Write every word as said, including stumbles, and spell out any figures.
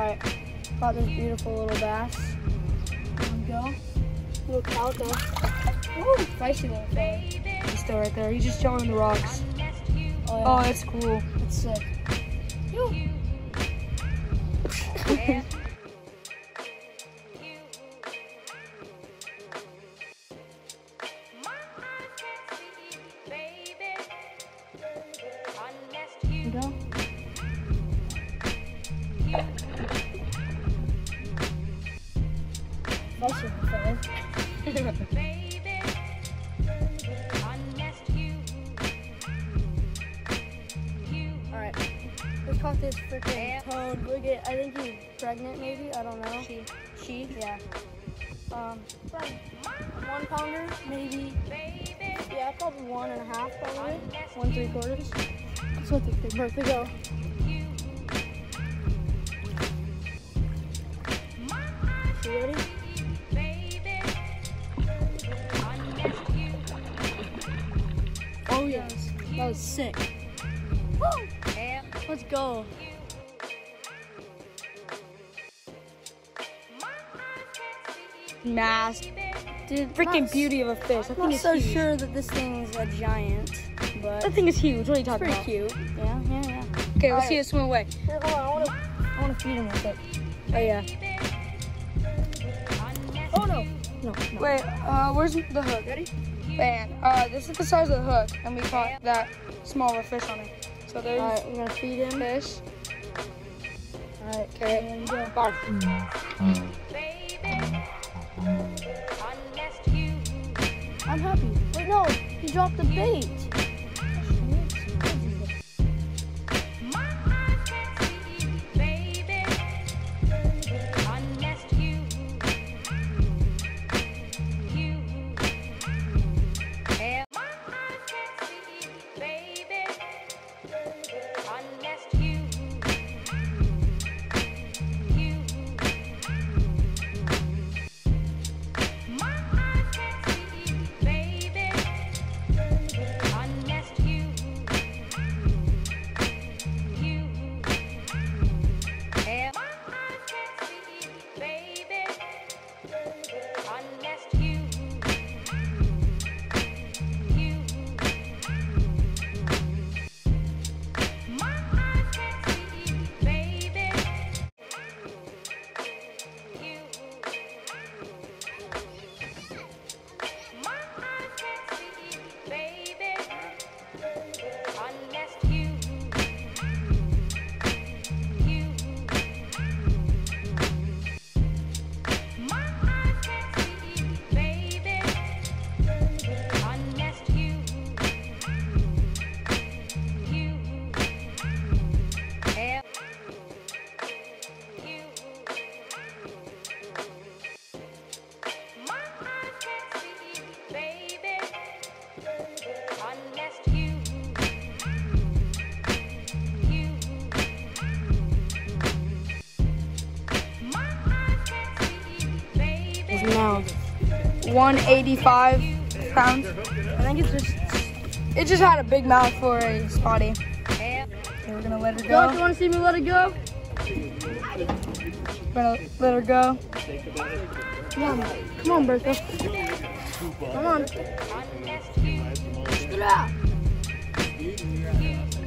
right, got this beautiful little bass. There we go. Little calico. Ooh, spicy little fella. He's still right there. He's just chilling in the rocks. Oh, yeah. Oh, that's cool. That's sick. Yoo. Go. Nice little fella. Alright, let's caught this freaking toad. Look at, I think he's pregnant maybe, I don't know. She. She? Yeah. Um, probably one pounder, maybe. Yeah, probably one and a half probably. One three quarters. Let's let this big Bertha go. You ready? Oh yes, that was sick. Woo! Let's go. Mass. Dude, Freaking not, beauty of a fish. I I'm think not it's so huge. sure that this thing's a giant, but That thing is huge. What are you it's talking pretty about? cute. Yeah, yeah, yeah. Okay, let's Alright. see it swim away. Here, hold on. I want to, I want to feed him with it. Oh yeah. Oh no, no, no. Wait, uh, where's the hook? Ready? Man, uh, this is the size of the hook, and we caught that small of a fish on it. So there's All right, we're gonna feed him. fish. All right, Okay. there you go. Bark. I'm happy. Wait, no, he dropped the bait. Now, one eighty-five pounds. I think it's just. It just had a big mouth for a spotty. Okay, we're gonna let her Go. go. If you want to see me let it go. We're gonna let her go. Come on, come on, Bertha. Come on. Spit it out.